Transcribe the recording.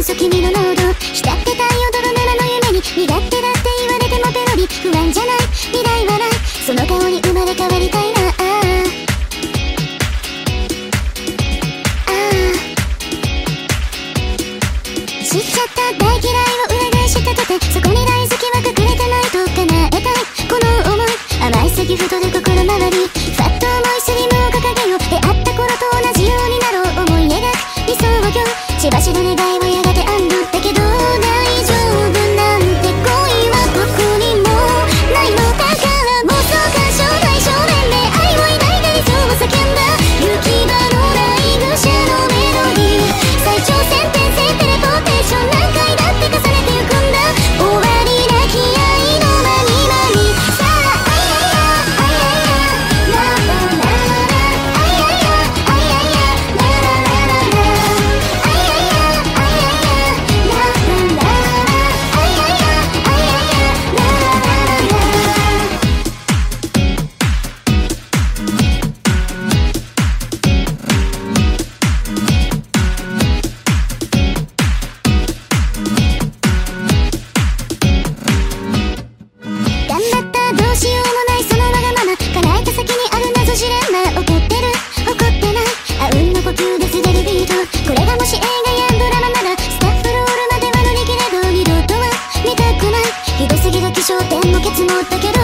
嘘君の濃度浸ってたい泥沼の夢に身勝手だって言われてもペロリ不安じゃない未来はないその顔に生まれ変わりたいな知っちゃった大嫌いを裏返し立ててそこに大好きは隠れてないと叶えたいこの思い甘いすぎ太る心周りファッと重いスリムを掲げよう出会った頃と同じようになろう思い描く理想を今日血走る願いはやがて安堵だけど大丈夫なんて恋はどこにもないのだから妄想干渉対象年で愛を抱いた理想を叫んだ行き場のない愚者のメロディー最長線転生テレポーテーション何回だって重ねてゆくんだ終わりなき愛のまにまにさああいやいやあいやいやララララあいやいやあいやいやラララララあいやいやあいやいやララララあいやいやあいやいやララララ頑張ったどうしようもないそのわがまま叶えた先にある謎ジレンマ怒ってる怒ってないあうんの呼吸で滑るビートこれがもし映画やドラマならスタッフロールまでは乗り切れど二度とは見たくないひどすぎる気象点もケツもだけど